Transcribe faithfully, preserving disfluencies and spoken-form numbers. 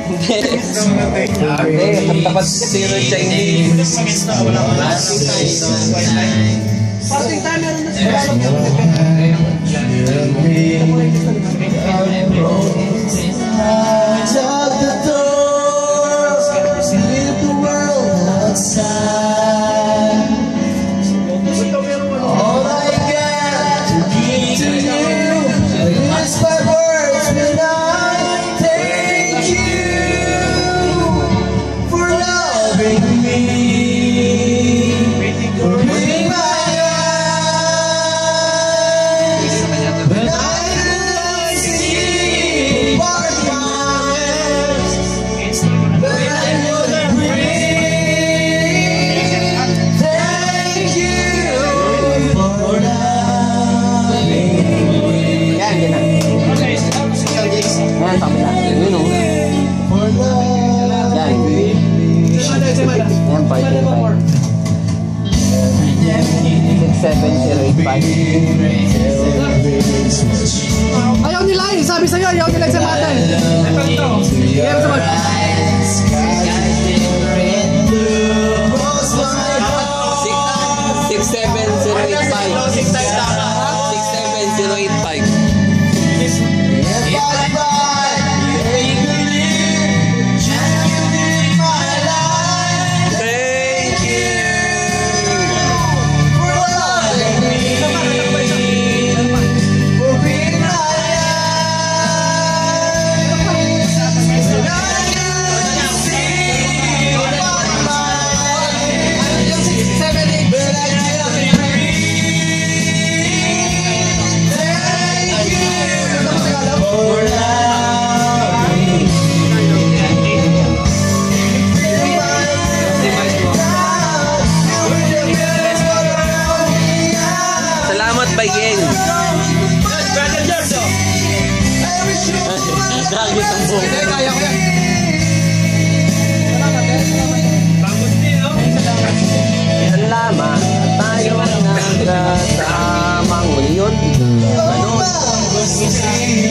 Hindi, tapat kasi yung Chinese. Parting time meron na sila. Shut the door, leave the world outside. All I got to give to you is my words when I thank you for loving me, for being my eyes when I couldn't see what was, when I couldn't breathe. Thank you for loving me. Yan, yan na. Yan, pakita. Yun o. For Yan. loving me. Yan, part five. six seven zero eight five. Ayaw nila eh. Sabi sa'yo, ayaw nila sa mata eh. Ayaw sa mata. six seven zero eight five. six seven zero eight five. Thank you. Salamat, Bayeng. Nakakit ang buong. Kaya ko yan. Salamat tayo ang nagkasamang ngayon. Ano?